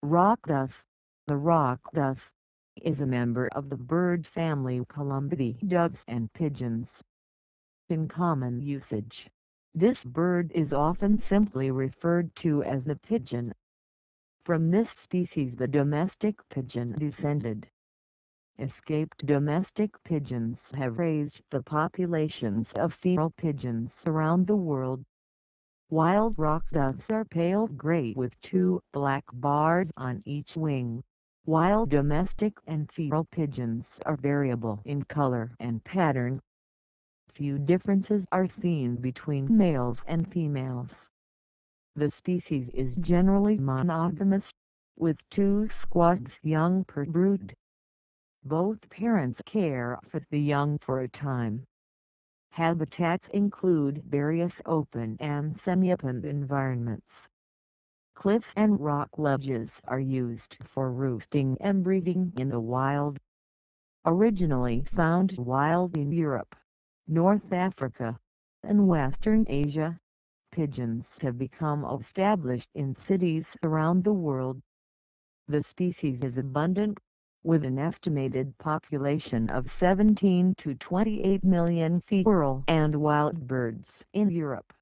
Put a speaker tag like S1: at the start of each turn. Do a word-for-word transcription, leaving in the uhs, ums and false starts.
S1: Rock dove. The rock dove is a member of the bird family Columbidae doves and pigeons. In common usage, this bird is often simply referred to as the pigeon. From this species the domestic pigeon descended. Escaped domestic pigeons have raised the populations of feral pigeons around the world. Wild rock doves are pale gray with two black bars on each wing, while domestic and feral pigeons are variable in color and pattern. Few differences are seen between males and females. The species is generally monogamous, with two squads young per brood. Both parents care for the young for a time. Habitats include various open and semi-open environments. Cliffs and rock ledges are used for roosting and breeding in the wild. Originally found wild in Europe, North Africa, and Western Asia, pigeons have become established in cities around the world. The species is abundant, with an estimated population of seventeen to twenty-eight million feral and wild birds in Europe.